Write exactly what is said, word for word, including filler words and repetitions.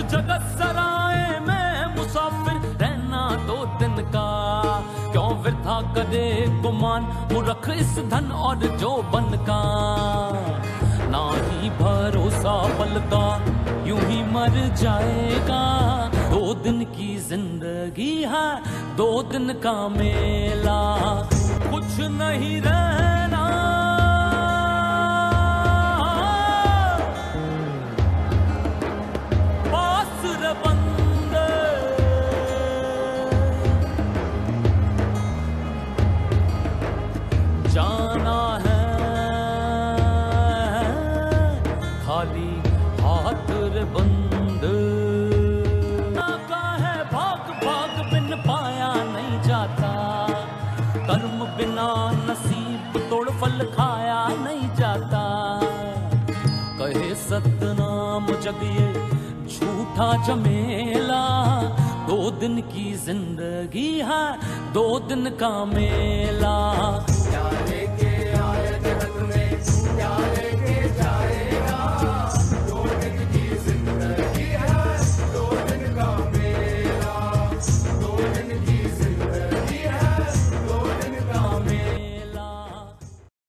जगत सराय में मुसाफिर रहना दो दिन का, क्यों वृथा करे गुमान मूर्ख इस धन और जौबन का। ना ही भरोसा पल का यूं ही मर जाएगा, दो दिन की जिंदगी है दो दिन का मेला। कुछ नहीं रहना पास रे बंदे, जाना है खाली हाथ रे बंदे। का है भाग भाग बिन पाया नहीं जाता, कर्म बिना नसीब तोड़ फल खाया नहीं जाता। कहे सतनाम जग ये झूठा झमेला, दो दिन की जिंदगी है दो दिन का मेला।